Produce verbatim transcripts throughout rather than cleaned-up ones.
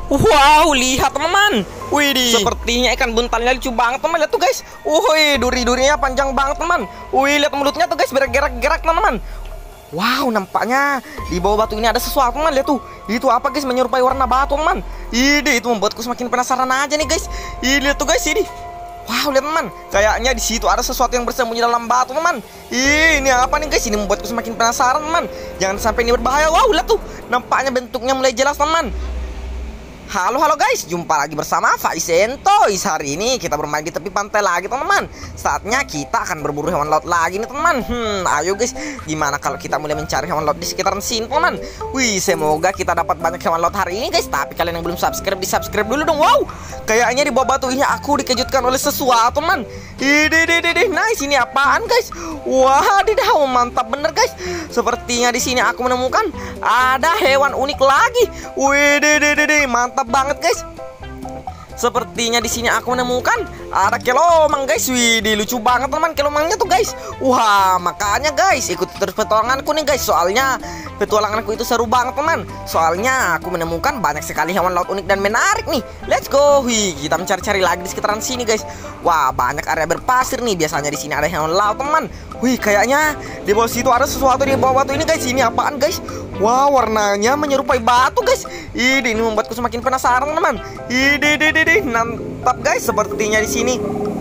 Wow, lihat teman-teman. Wih, sepertinya ikan buntalnya lucu banget teman. Lihat tuh guys. Wih, duri-durinya panjang banget teman. Wih, lihat mulutnya tuh guys, bergerak-gerak teman-teman. Wow, nampaknya di bawah batu ini ada sesuatu teman. Lihat tuh. Itu apa guys? Menyerupai warna batu teman. Ini itu membuatku semakin penasaran aja nih guys. Ini lihat tuh guys ini. Wow, lihat teman. Kayaknya di situ ada sesuatu yang bersembunyi dalam batu teman. Ini apa nih guys? Ini membuatku semakin penasaran teman. Jangan sampai ini berbahaya. Wow, lihat tuh. Nampaknya bentuknya mulai jelas teman. Halo halo guys, jumpa lagi bersama Faiz and Toys. Hari ini kita bermain di tepi pantai lagi teman-teman. Saatnya kita akan berburu hewan laut lagi nih teman. Hmm, ayo guys, gimana kalau kita mulai mencari hewan laut di sekitaran sini teman. Wih, semoga kita dapat banyak hewan laut hari ini guys. Tapi kalian yang belum subscribe, di subscribe dulu dong. Wow, kayaknya di bawah batu ini aku dikejutkan oleh sesuatu teman. Ide ide ide, nice, ini apaan guys? Wah, didaw, mantap bener guys. Sepertinya di sini aku menemukan ada hewan unik lagi. Wih, ide ide ide, mantap banget guys. Sepertinya di sini aku menemukan ada kelomang guys. Wih, lucu banget teman kelomangnya tuh guys. Wah, makanya guys ikuti terus petualanganku nih guys. Soalnya petualanganku itu seru banget teman. Soalnya aku menemukan banyak sekali hewan laut unik dan menarik nih. Let's go. Wih, kita mencari-cari lagi di sekitaran sini guys. Wah, banyak area berpasir nih. Biasanya di sini ada hewan laut teman. Wih, kayaknya di bawah situ ada sesuatu di bawah batu ini guys. Ini apaan guys? Wah, warnanya menyerupai batu guys. Ini, ini membuatku semakin penasaran teman. Ini, ini, ini, mantap guys. Sepertinya di sini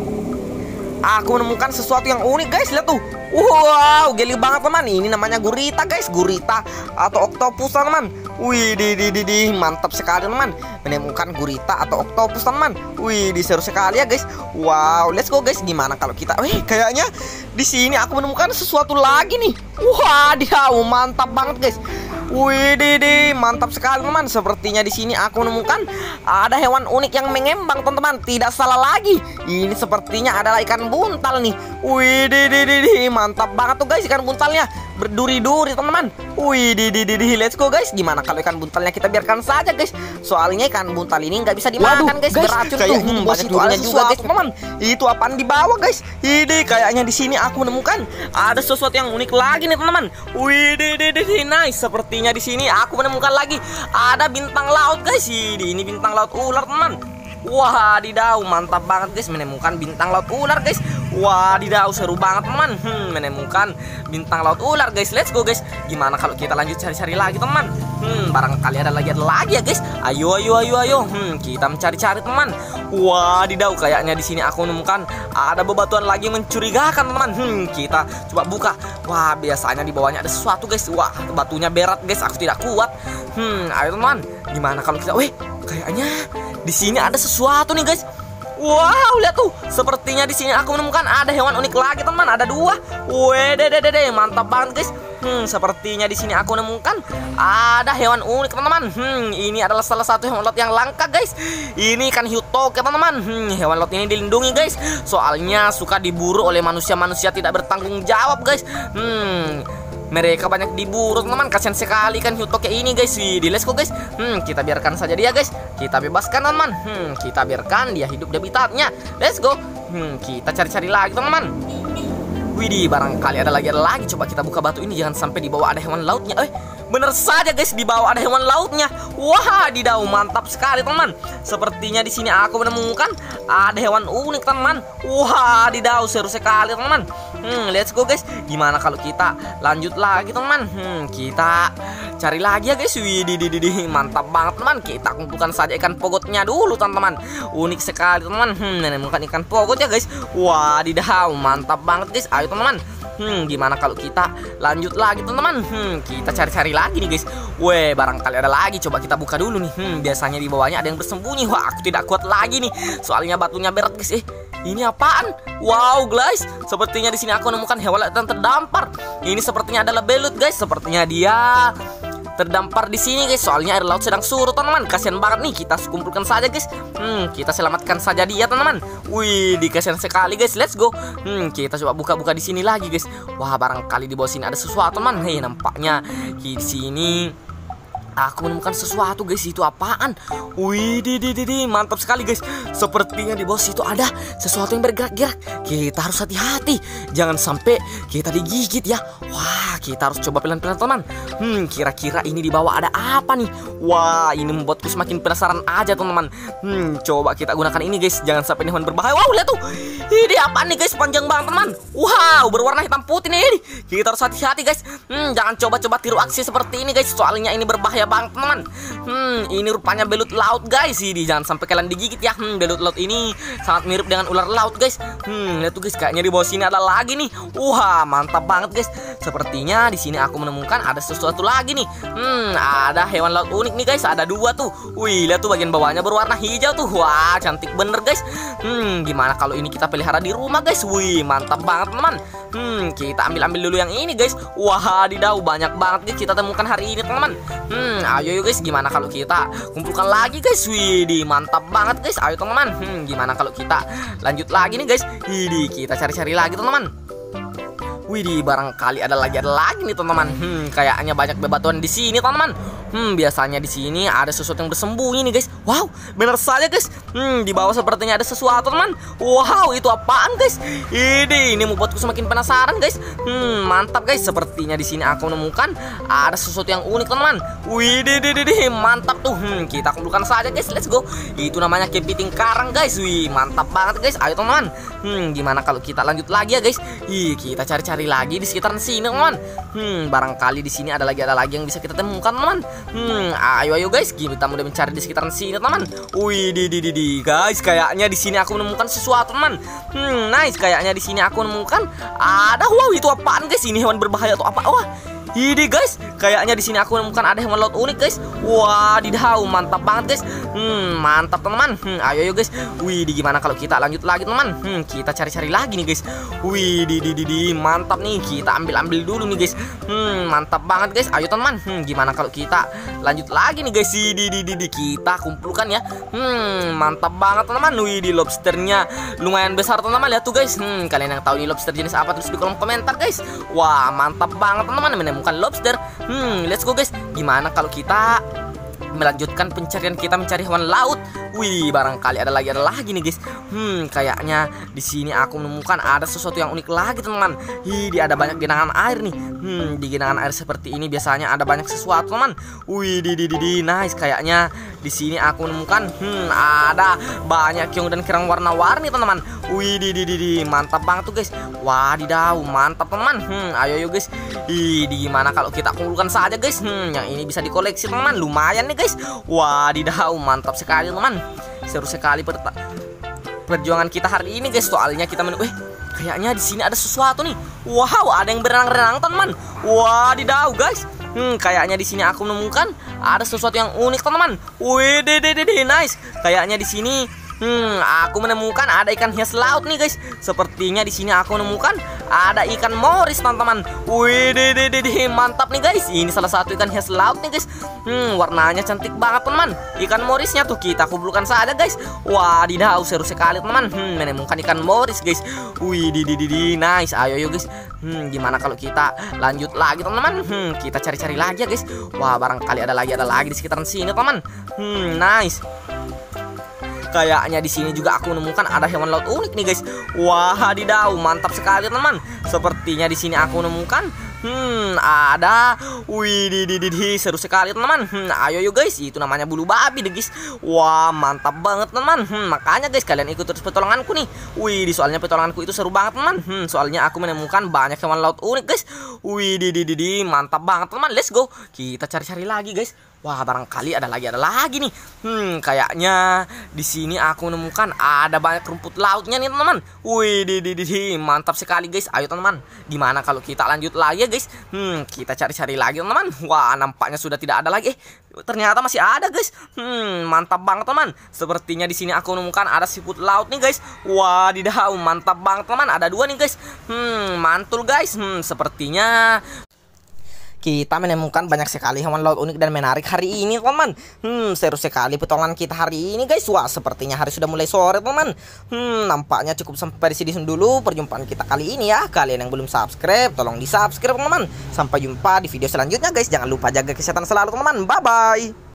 aku menemukan sesuatu yang unik guys. Lihat tuh. Wow, geli banget teman. Ini namanya gurita guys. Gurita atau oktopus teman. Wih, di, di, di, di, mantap sekali teman. Menemukan gurita atau oktopus teman. Wih, di seru sekali ya guys. Wow, let's go guys. Gimana kalau kita? Wih, kayaknya di sini aku menemukan sesuatu lagi nih. Wah, dia mantap banget guys. Wih, di, di, mantap sekali teman. Sepertinya di sini aku menemukan ada hewan unik yang mengembang teman-teman. Tidak salah lagi. Ini sepertinya adalah ikan buntal nih. Wih, di, di, di, di, mantap banget tuh guys ikan buntalnya. Berduri-duri teman-teman. Wih, di, di, di, di, let's go guys. Gimana kalau ikan buntalnya kita biarkan saja guys. Soalnya ikan buntal ini nggak bisa dimakan. Waduh, guys, guys beracun tuh. Hmm, banyak durinya juga guys teman. Itu apaan di bawah guys? Ini kayaknya di sini aku menemukan ada sesuatu yang unik lagi nih teman-teman. Wih, di, di, di, di, nice. Sepertinya di sini aku menemukan lagi ada bintang laut guys. Ini, ini bintang laut ular teman. Wah, didaw, mantap banget guys menemukan bintang laut ular guys. Wah, didaw, seru banget teman. Hmm, menemukan bintang laut ular guys. Let's go guys. Gimana kalau kita lanjut cari-cari lagi teman? Hmm, barangkali ada lagi ada lagi ya guys. Ayo ayo ayo ayo. Hmm, kita mencari-cari teman. Wah, didaw, kayaknya di sini aku menemukan ada bebatuan lagi mencurigakan teman. Hmm, kita coba buka. Wah, biasanya di bawahnya ada sesuatu guys. Wah, batunya berat guys. Aku tidak kuat. Hmm, ayo teman. Gimana kalau kita? Weh, kayaknya di sini ada sesuatu nih guys. Wow, lihat tuh. Sepertinya di sini aku menemukan ada hewan unik lagi teman. Ada dua. Wede dede dede, mantap banget guys. Hmm, sepertinya di sini aku menemukan ada hewan unik teman-teman. Hmm, ini adalah salah satu hewan laut yang langka guys. Ini ikan hiu toke teman-teman. Hmm, hewan laut ini dilindungi guys. Soalnya suka diburu oleh manusia-manusia tidak bertanggung jawab guys. Hmm. Mereka banyak diburu teman-teman. Kasihan sekali kan hiu toke ini guys. Di let's go guys. Hmm, kita biarkan saja dia guys. Kita bebaskan teman-teman. Hmm, kita biarkan dia hidup di habitatnya. Let's go. Hmm, kita cari-cari lagi teman-teman. Widih, barangkali ada lagi ada lagi. Coba kita buka batu ini. Jangan sampai di bawah ada hewan lautnya. Eh, bener saja guys, di bawah ada hewan lautnya. Wah, didaw, mantap sekali teman. Sepertinya di sini aku menemukan ada hewan unik teman. Wah, didaw, seru sekali teman. Hmm, let's go guys. Gimana kalau kita lanjut lagi teman? Hmm, kita cari lagi ya guys. Widih, di, di, di, mantap banget teman. Kita kumpulkan saja ikan pogotnya dulu teman-teman. Unik sekali teman. Hmm, menemukan ikan pogot ya guys. Wah, didaw, mantap banget guys. Ayo teman-teman. Hmm, gimana kalau kita lanjut lagi teman-teman? Hmm, kita cari-cari lagi nih guys. Weh, barangkali ada lagi. Coba kita buka dulu nih. Hmm, biasanya di bawahnya ada yang bersembunyi. Wah, aku tidak kuat lagi nih. Soalnya batunya berat guys. Eh, ini apaan? Wow guys, sepertinya di sini aku menemukan hewan laut yang terdampar. Ini sepertinya adalah belut guys. Sepertinya dia terdampar di sini guys. Soalnya air laut sedang surut teman-teman. Kasihan banget nih. Kita kumpulkan saja guys. Hmm, kita selamatkan saja dia teman-teman. Wih, dikasihan sekali guys. Let's go. Hmm, kita coba buka-buka di sini lagi guys. Wah, barangkali di bawah sini ada sesuatu teman. Hei, nampaknya di sini aku menemukan sesuatu guys. Itu apaan? Wih, di di di di, mantap sekali guys. Sepertinya di bawah situ ada sesuatu yang bergerak-gerak. Kita harus hati-hati, jangan sampai kita digigit ya. Wah, kita harus coba pelan-pelan teman. Hmm, kira-kira ini di bawah ada apa nih? Wah, ini membuatku semakin penasaran aja teman-teman. Hmm, coba kita gunakan ini guys. Jangan sampai ini hewan berbahaya. Wow, lihat tuh. Ini apa nih guys? Panjang banget teman. Wow, berwarna hitam putih nih. Kita harus hati-hati guys. Hmm, jangan coba-coba tiru aksi seperti ini guys. Soalnya ini berbahaya banget teman. Hmm, ini rupanya belut laut guys. Ini jangan sampai kalian digigit ya. Hmm, belut laut ini sangat mirip dengan ular laut guys. Hmm, lihat tuh guys, kayaknya di bawah sini ada lagi nih. Wah, mantap banget guys. Sepertinya di sini aku menemukan ada sesuatu lagi nih. Hmm, ada hewan laut unik nih guys. Ada dua tuh. Wih, lihat tuh bagian bawahnya berwarna hijau tuh. Wah, cantik bener guys. Hmm, gimana kalau ini kita pelihara di rumah guys? Wih, mantap banget teman. Hmm, kita ambil-ambil dulu yang ini guys. Wah, didau banyak banget guys kita temukan hari ini teman-teman. Hmm, ayo yuk guys, gimana kalau kita kumpulkan lagi guys? Widih, mantap banget guys. Ayo teman-teman. Hmm, gimana kalau kita lanjut lagi nih guys? Widih, kita cari-cari lagi teman-teman. Widih, barangkali ada lagi ada lagi nih teman-teman. Hmm, kayaknya banyak bebatuan di sini teman-teman. Hmm, biasanya di sini ada sesuatu yang bersembunyi nih guys. Wow, benar saja guys. Hmm, di bawah sepertinya ada sesuatu teman. Wow, itu apaan guys? Ini, ini membuatku semakin penasaran guys. Hmm, mantap guys. Sepertinya di sini aku menemukan ada sesuatu yang unik teman. Widih, di, di, di, mantap tuh. Hmm, kita kumpulkan saja guys. Let's go. Itu namanya kepiting karang guys. Wih, mantap banget guys. Ayo teman-teman. Hmm, gimana kalau kita lanjut lagi ya guys? Ih, kita cari-cari lagi di sekitaran sini teman. Hmm, barangkali di sini ada lagi ada lagi yang bisa kita temukan teman. Hmm, ayo ayo guys, kita udah mencari di sekitaran sini teman. Wih, di di di di guys, kayaknya di sini aku menemukan sesuatu teman. Hmm, nice, kayaknya di sini aku menemukan ada. Wow, itu apaan guys? Ini hewan berbahaya atau apa? Wah, ini guys, kayaknya di sini aku menemukan ada hewan laut unik guys. Wah, didau, mantap banget guys. Hmm, mantap teman-teman. Hmm, ayo ayo guys. Wih, di gimana kalau kita lanjut lagi teman? Hmm, kita cari-cari lagi nih guys. Wih, di di di di mantap nih. Kita ambil-ambil dulu nih guys. Hmm, mantap banget guys. Ayo teman. Hmm, gimana kalau kita lanjut lagi nih guys? Di di di di, di. Kita kumpulkan ya. Hmm, mantap banget teman-teman. Wih, di lobsternya lumayan besar teman-teman. Lihat tuh guys. Hmm, kalian yang tahu ini lobster jenis apa tulis di kolom komentar guys. Wah, mantap banget teman-teman menemukan lobster. Hmm, let's go guys. Gimana kalau kita melanjutkan pencarian kita mencari hewan laut? Wih, barangkali ada lagi ada lagi nih guys. Hmm, kayaknya di sini aku menemukan ada sesuatu yang unik lagi teman-teman. Hi, di ada banyak genangan air nih. Hmm, di genangan air seperti ini biasanya ada banyak sesuatu teman. Wih, di di di, di. Nice, kayaknya di sini aku menemukan hmm ada banyak keong dan kerang warna-warni teman-teman. Wih, di di di, di. Mantap banget tuh guys. Wah, didau, mantap teman. Hmm, ayo yuk guys. Ih, di gimana kalau kita kumpulkan saja guys? Hmm, yang ini bisa dikoleksi teman. Lumayan nih guys. Wah, didau, mantap sekali teman. Seru sekali per perjuangan kita hari ini guys. Soalnya kita men eh kayaknya di sini ada sesuatu nih. Wow, ada yang berenang-renang teman. Wah, didau guys. Hmm, kayaknya di sini aku menemukan ada sesuatu yang unik teman-teman. Wih, de de de de, nice. Kayaknya di sini Hmm, aku menemukan ada ikan hias laut nih guys. Sepertinya di sini aku menemukan ada ikan moris teman-teman. Wih, de, de, de, de, mantap nih guys. Ini salah satu ikan hias laut nih guys. Hmm, warnanya cantik banget teman. Ikan morisnya tuh kita kumpulkan saja guys. Wah, didau, seru sekali teman. Hmm, menemukan ikan moris guys. Wih, di, di, di, di, nice. Ayo yuk guys. Hmm, gimana kalau kita lanjut lagi teman-teman? Hmm, kita cari-cari lagi ya guys. Wah, barangkali ada lagi ada lagi di sekitaran sini teman. Hmm, nice. Kayaknya di sini juga aku menemukan ada hewan laut unik nih guys. Wah, didau, mantap sekali teman. Sepertinya di sini aku menemukan hmm ada. Wih, di di di, seru sekali teman. Hmm, ayo yuk guys, itu namanya bulu babi deh guys. Wah, mantap banget teman. Hmm, makanya guys kalian ikut terus petualanganku nih. Wih, di soalnya petualanganku itu seru banget teman. Hmm, soalnya aku menemukan banyak hewan laut unik guys. Wih, di di di, di mantap banget teman. Let's go. Kita cari-cari lagi guys. Wah, barangkali ada lagi ada lagi nih. Hmm, kayaknya di sini aku menemukan ada banyak rumput lautnya nih teman-teman. Wih, di di di, mantap sekali guys. Ayo teman-teman, gimana kalau kita lanjut lagi ya guys? Hmm, kita cari-cari lagi teman-teman. Wah, nampaknya sudah tidak ada lagi. Eh, ternyata masih ada guys. Hmm, mantap banget teman. Sepertinya di sini aku menemukan ada siput laut nih guys. Wah, didau, mantap banget teman. Ada dua nih guys. Hmm, mantul guys. Hmm, sepertinya kita menemukan banyak sekali hewan laut unik dan menarik hari ini teman-teman. Hmm, seru sekali petualangan kita hari ini guys. Wah, sepertinya hari sudah mulai sore teman-teman. Hmm, nampaknya cukup sampai di sini dulu perjumpaan kita kali ini ya. Kalian yang belum subscribe, tolong di subscribe teman-teman. Sampai jumpa di video selanjutnya guys. Jangan lupa jaga kesehatan selalu teman-teman. Bye bye.